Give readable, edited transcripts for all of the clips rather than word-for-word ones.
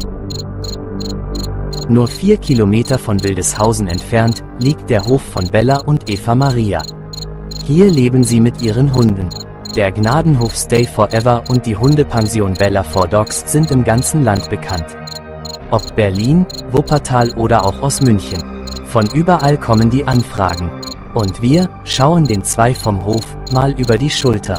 Nur 4 Kilometer von Wildeshausen entfernt liegt der Hof von Bella und Eva Maria. Hier leben sie mit ihren Hunden. Der Gnadenhof Stay Forever und die Hundepension Bella for Dogs sind im ganzen Land bekannt. Ob Berlin, Wuppertal oder auch aus München. Von überall kommen die Anfragen. Und wir schauen den zwei vom Hof mal über die Schulter.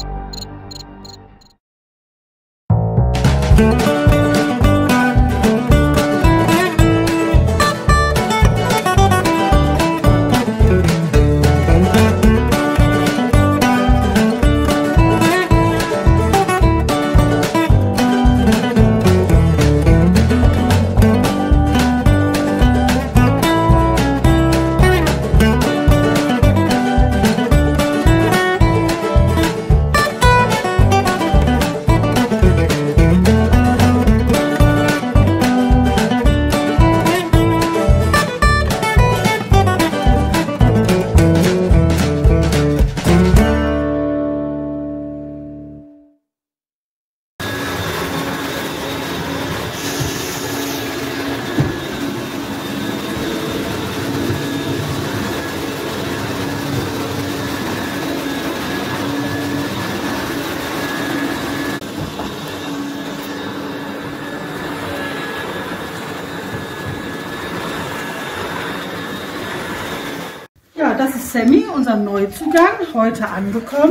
Ja, das ist Sammy, unser Neuzugang, heute angekommen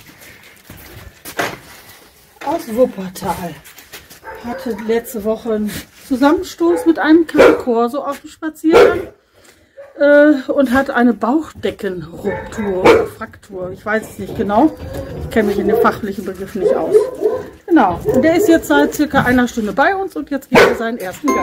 aus Wuppertal. Hatte letzte Woche einen Zusammenstoß mit einem Corso auf dem Spaziergang und hat eine Bauchdeckenruptur oder Fraktur. Ich weiß es nicht genau. Ich kenne mich in den fachlichen Begriffen nicht aus. Genau. Und der ist jetzt seit circa einer Stunde bei uns und jetzt geht er seinen ersten Gang.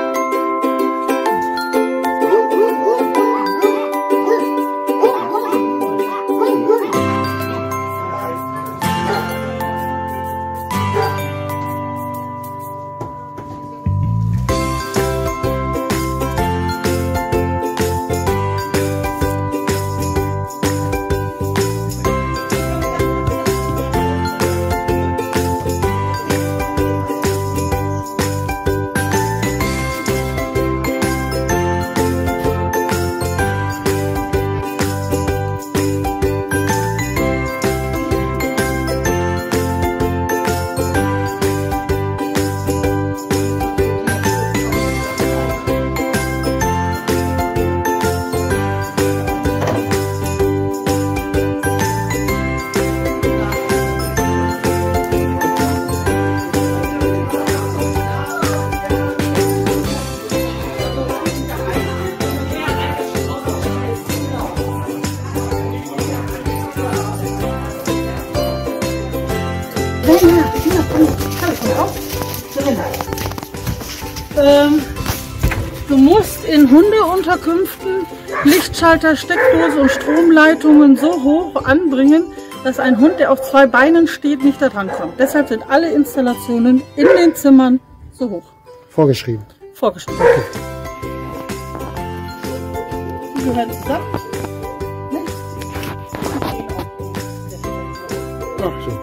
Du musst in Hundeunterkünften Lichtschalter, Steckdose und Stromleitungen so hoch anbringen, dass ein Hund, der auf 2 Beinen steht, nicht da dran kommt. Deshalb sind alle Installationen in den Zimmern so hoch. Vorgeschrieben. Vorgeschrieben. Okay. Die gehören zusammen. Ach so.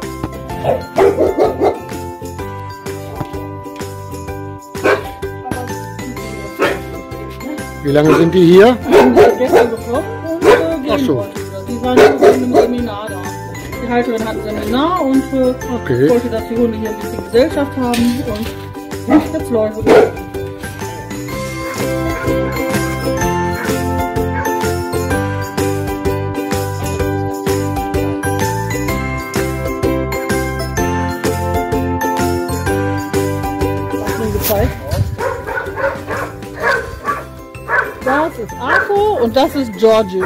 Wie lange sind die hier? Die haben wir gestern bekommen und gehen Ach so. heute wieder. Die waren in einem Seminar da. Die Halterin hat ein Seminar und Okay. wollte, dass die Hunde hier ein bisschen Gesellschaft haben und jetzt läuft es. Das ist Arthur und das ist Giorgio.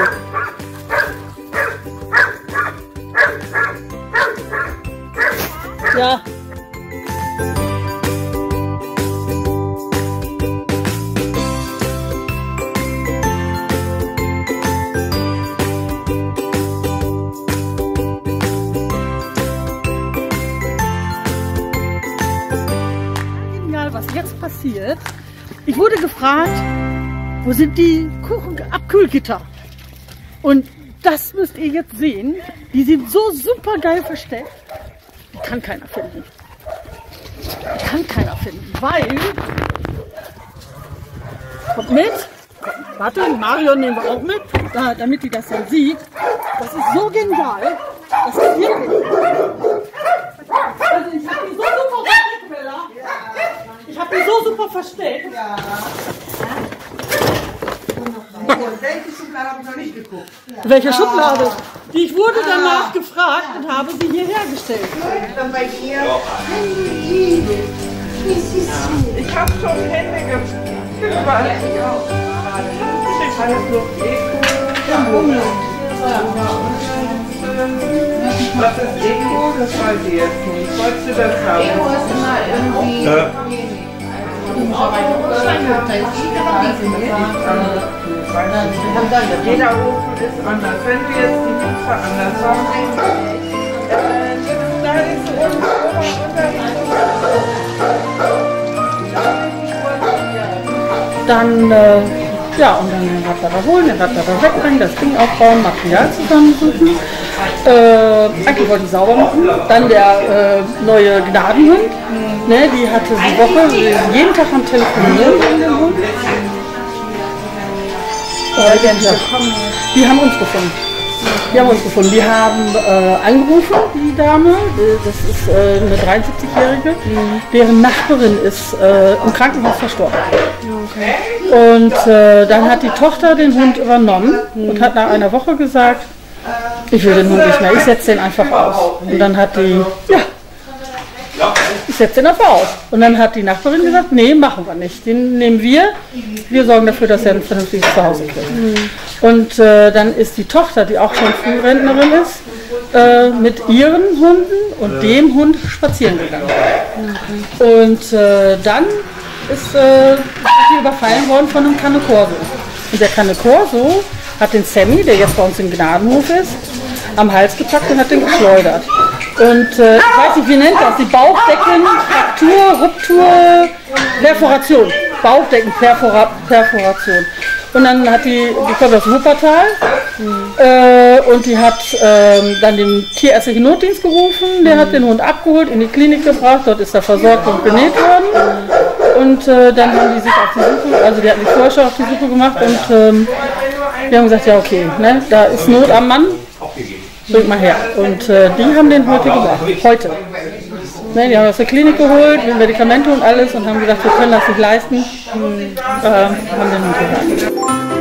Ja. Genial, was jetzt passiert. Ich wurde gefragt, wo sind die Kuchenabkühlgitter? Und das müsst ihr jetzt sehen. Die sind so super geil versteckt. Die kann keiner finden. Kann keiner finden, weil... Kommt mit. Warte, Mario nehmen wir auch mit, damit die das dann sieht. Das ist so genial. Das ist wirklich... Also ich habe die so super versteckt, Bella. Ich habe die so super versteckt. Ja. Welche Schublade habe ich noch nicht geguckt? Welche Schublade? Ich wurde danach gefragt und habe sie hier hergestellt. Dann bei dir. Ich habe schon Hände überall. Alles nur Deko. Was ist Deko? Das weiß ich jetzt nicht. Wolltest du das haben? Deko ist immer irgendwie... Jeder Ofen ist anders. Wenn du jetzt die Pizza anders hast, da ist Dann, ja, und dann Radlader holen, den Radlader wegbringen, das Ding aufbauen, Material zusammensuchen. Eigentlich wollte ich sauber machen. Dann der neue Gnadenhund, ne, die hatte die Woche jeden Tag am Telefonieren mit dem Hund. Die haben uns gefunden. Die haben angerufen, die Dame, das ist eine 73-Jährige, deren Nachbarin ist im Krankenhaus verstorben. Okay. Und dann hat die Tochter den Hund übernommen und hat nach einer Woche gesagt, ich will den Hund nicht mehr, ich setze den einfach aus. Und dann hat die, ja, ich setze den einfach aus. Und dann hat die Nachbarin gesagt, nee, machen wir nicht, den nehmen wir sorgen dafür, dass er ein vernünftiges Zuhause kriegt. Und dann ist die Tochter, die auch schon Frührentnerin ist, mit ihren Hunden und dem Hund spazieren gegangen. Und dann ist sie überfallen worden von einem Cane Corso. Und der Cane Corso hat den Sammy, der jetzt bei uns im Gnadenhof ist, am Hals gepackt und hat den geschleudert. Und ich weiß nicht, wie nennt das? Die Bauchdecken, Fraktur, Ruptur, Perforation. Bauchdeckenperforation. Und dann hat die kommt aus Wuppertal und die hat dann den tierärztlichen Notdienst gerufen, der hat den Hund abgeholt, in die Klinik gebracht, dort ist er versorgt und genäht worden. Und dann haben die sich auf die Suche, also die hatten sich vorher schon auf die Suche gemacht und die haben gesagt, ja okay, ne, da ist Not am Mann, bringt mal her. Und die haben den heute gebracht, heute. Ne, die haben aus der Klinik geholt, mit Medikamente und alles und haben gesagt, wir können das nicht leisten, haben den Hund gebracht.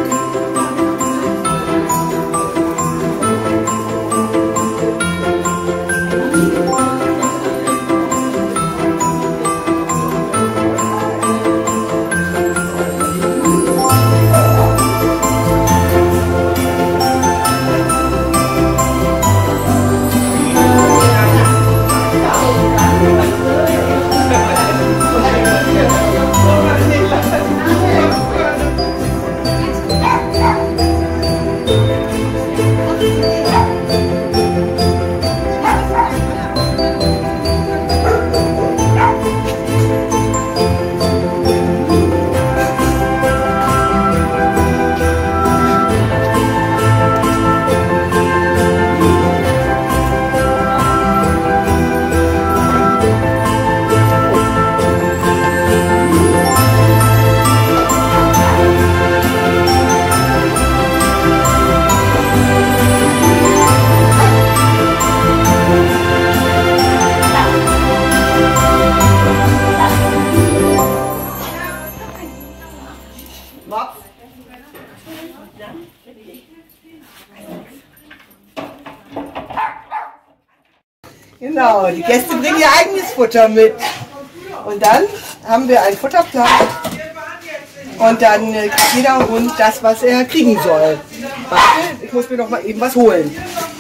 Genau, die Gäste bringen ihr eigenes Futter mit. Und dann haben wir einen Futterplan. Und dann kriegt jeder Hund das, was er kriegen soll. Warte, ich muss mir noch mal eben was holen.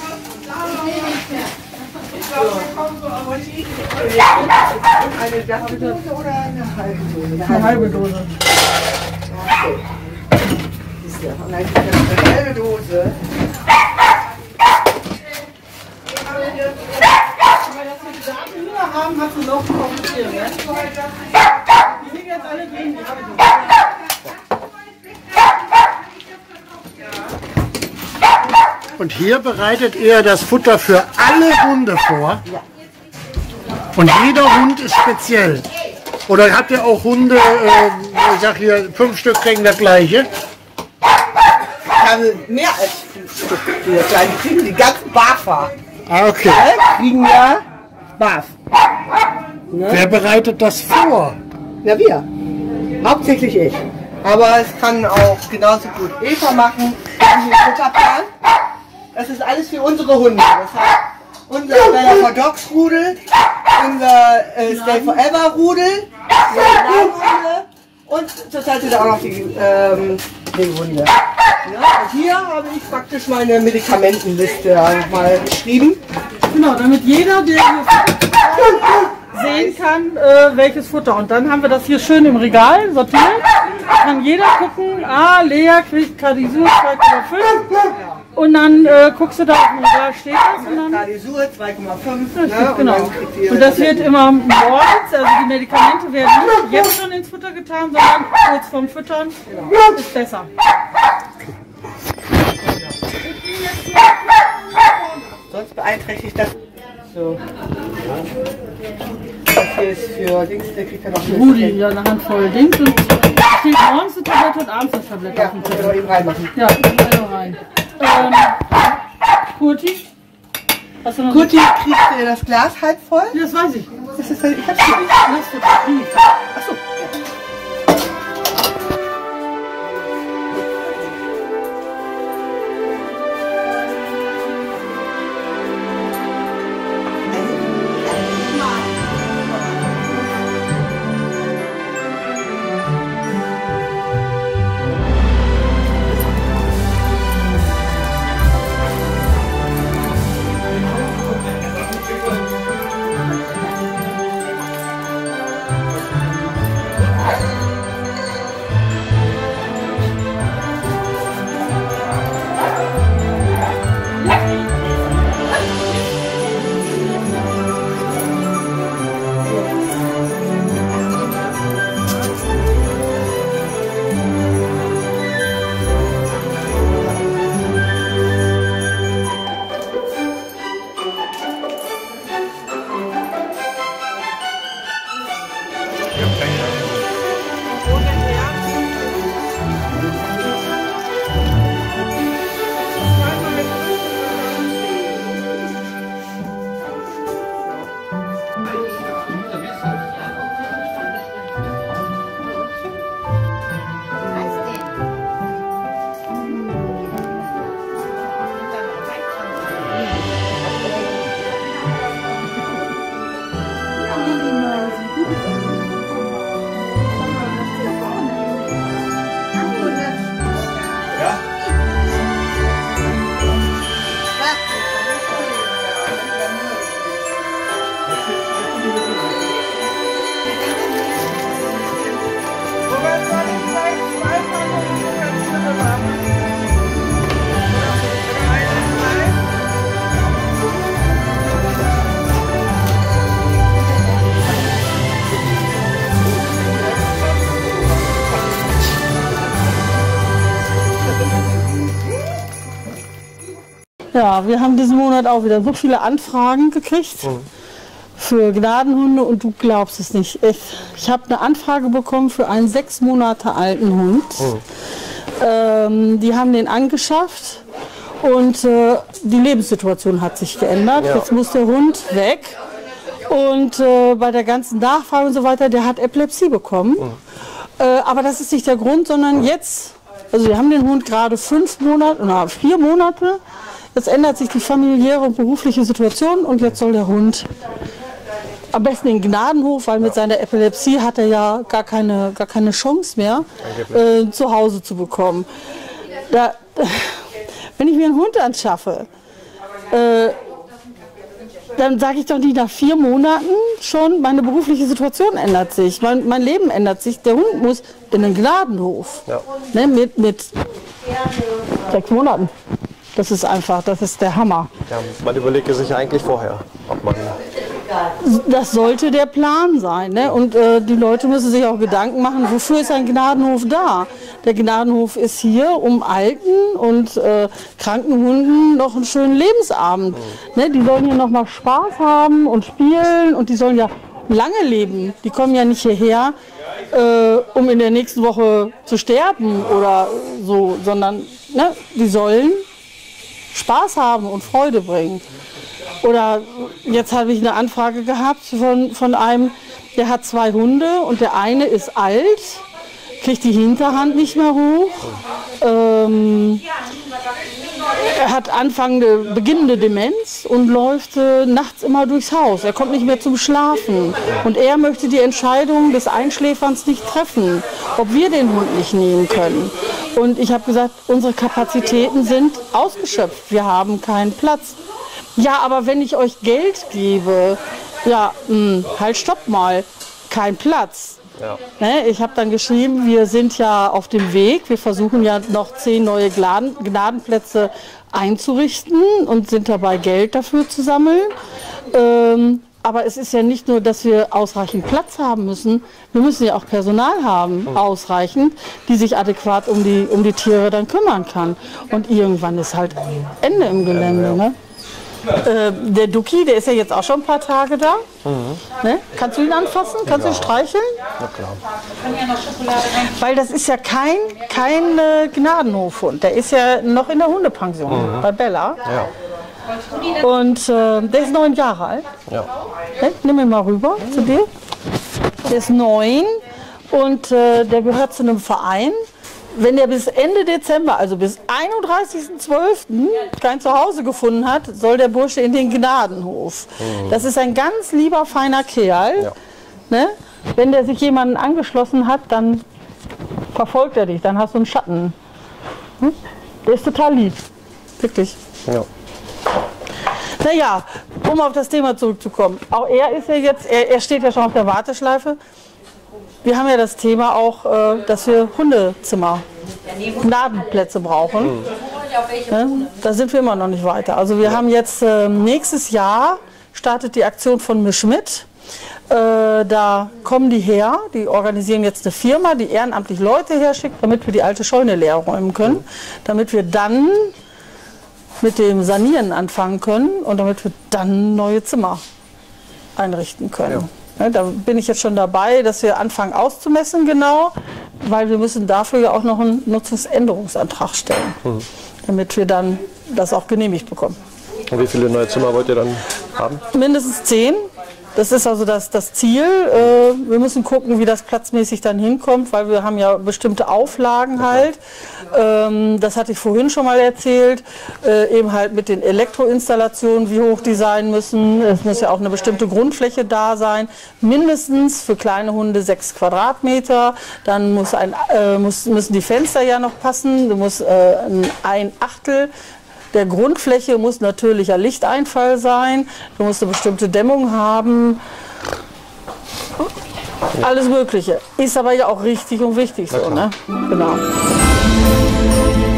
Eine ganze Dose oder eine halbe Dose? Eine halbe Dose. Okay. Und dann kriegt er eine halbe Dose. Haben, hast du noch kompliziert, ne? Die liegen jetzt alle drin, die habe ich. Und hier bereitet ihr das Futter für alle Hunde vor? Ja. Und jeder Hund ist speziell. Oder habt ihr auch Hunde, ich sag hier, 5 Stück kriegen das gleiche? Ich habe mehr als 5 Stück. Die kleinen kriegen die ganzen BAFA. Ah, okay. Kriegen ja BAF. Wer bereitet das vor? Ja, wir. Hauptsächlich ich. Aber es kann auch genauso gut Eva machen. Wir haben hier einen Futterplan. Das ist alles für unsere Hunde. Das heißt, unser Stay for Dogs Rudel, unser Stay Forever Rudel, Hunde und zurzeit sind auch noch die Hunde. Ja, und hier habe ich praktisch meine Medikamentenliste mal geschrieben. Genau, damit jeder, der hier sehen kann, welches Futter. Und dann haben wir das hier schön im Regal sortiert. Kann jeder gucken, Lea kriegt Kadisur 2,5. Und dann guckst du da auf dem Regal, steht das. Und dann Kadisur 2,5. genau. Und das wird immer morgens, also die Medikamente werden nicht jetzt schon ins Futter getan, sondern kurz vorm Füttern. Ist besser. Sonst beeinträchtigt das. So. Das hier ist für Dings, der kriegt ja noch eine Rudi, ja, eine Handvoll Dings. Und steht morgens eine Tablette und abends eine Tablette auf dem können Tisch. wir eben reinmachen. Ja, rein. Kurti? Hast du noch Kurti kriegt das Glas halb voll. Ja, das weiß ich. Das ist, ich hab's hier nicht. Achso. Ja, wir haben diesen Monat auch wieder so viele Anfragen gekriegt für Gnadenhunde und du glaubst es nicht. Ich habe eine Anfrage bekommen für einen 6 Monate alten Hund. Die haben den angeschafft und die Lebenssituation hat sich geändert. Ja. Jetzt muss der Hund weg und bei der ganzen Nachfrage und so weiter, der hat Epilepsie bekommen. Aber das ist nicht der Grund, sondern jetzt, also wir haben den Hund gerade 5 Monate, oder 4 Monate. Jetzt ändert sich die familiäre und berufliche Situation und jetzt soll der Hund am besten in den Gnadenhof, weil mit seiner Epilepsie hat er ja gar keine Chance mehr, zu Hause zu bekommen. Wenn ich mir einen Hund anschaffe, dann sage ich doch nicht nach 4 Monaten schon, meine berufliche Situation ändert sich, mein Leben ändert sich, der Hund muss in den Gnadenhof, ne, mit 6 Monaten. Das ist einfach, das ist der Hammer. Ja, man überlegt sich ja eigentlich vorher, ob man Das sollte der Plan sein. Ne? Und die Leute müssen sich auch Gedanken machen, wofür ist ein Gnadenhof da? Der Gnadenhof ist hier, um alten und kranken Hunden noch einen schönen Lebensabend. Ne? Die sollen hier noch mal Spaß haben und spielen und die sollen ja lange leben. Die kommen ja nicht hierher, um in der nächsten Woche zu sterben oder so, sondern ne, die sollen Spaß haben und Freude bringen. Oder jetzt habe ich eine Anfrage gehabt von einem, der hat 2 Hunde und der eine ist alt, kriegt die Hinterhand nicht mehr hoch. Er hat beginnende Demenz und läuft nachts immer durchs Haus. Er kommt nicht mehr zum Schlafen. Und er möchte die Entscheidung des Einschläferns nicht treffen, ob wir den Hund nicht nehmen können. Und ich habe gesagt, unsere Kapazitäten sind ausgeschöpft. Wir haben keinen Platz. Ja, aber wenn ich euch Geld gebe, ja, halt stopp mal, kein Platz. Ja. Ne, ich habe dann geschrieben, wir sind ja auf dem Weg, wir versuchen ja noch 10 neue Gnadenplätze einzurichten und sind dabei, Geld dafür zu sammeln. Aber es ist ja nicht nur, dass wir ausreichend Platz haben müssen, wir müssen ja auch Personal haben, ausreichend, die sich adäquat um die Tiere dann kümmern kann. Und irgendwann ist halt Ende im Gelände. Ne? Der Duki, der ist ja jetzt auch schon ein paar Tage da. Ne? Kannst du ihn anfassen? Kannst du ihn streicheln? Na klar. Weil das ist ja kein Gnadenhofhund. Der ist ja noch in der Hundepension bei Bella. Ja. Und der ist 9 Jahre alt. Ja. Ne? Nimm ihn mal rüber zu dir. Der ist 9 und der gehört zu einem Verein. Wenn er bis Ende Dezember, also bis 31.12. kein Zuhause gefunden hat, soll der Bursche in den Gnadenhof. Das ist ein ganz lieber, feiner Kerl. Ja. Ne? Wenn der sich jemanden angeschlossen hat, dann verfolgt er dich, dann hast du einen Schatten. Der ist total lieb, wirklich. Ja. Naja, um auf das Thema zurückzukommen. Auch er ist ja jetzt, er steht ja schon auf der Warteschleife. Wir haben ja das Thema auch, dass wir Hundezimmer, Gnadenplätze brauchen. Da sind wir immer noch nicht weiter. Also wir haben jetzt nächstes Jahr startet die Aktion von Misch mit. Da kommen die her, die organisieren jetzt eine Firma, die ehrenamtlich Leute herschickt, damit wir die alte Scheune leer räumen können, damit wir dann mit dem Sanieren anfangen können und damit wir dann neue Zimmer einrichten können. Ja. Da bin ich jetzt schon dabei, dass wir anfangen auszumessen genau, weil wir müssen dafür ja auch noch einen Nutzungsänderungsantrag stellen, damit wir dann das auch genehmigt bekommen. Und wie viele neue Zimmer wollt ihr dann haben? Mindestens 10. Das ist also das Ziel. Wir müssen gucken, wie das platzmäßig dann hinkommt, weil wir haben ja bestimmte Auflagen halt. Das hatte ich vorhin schon mal erzählt, eben halt mit den Elektroinstallationen, wie hoch die sein müssen. Es muss ja auch eine bestimmte Grundfläche da sein, mindestens für kleine Hunde 6 Quadratmeter. Dann müssen die Fenster ja noch passen, du musst ein Achtel der Grundfläche muss natürlicher Lichteinfall sein, du musst eine bestimmte Dämmung haben, alles Mögliche. Ist aber ja auch richtig und wichtig so, ne? Genau.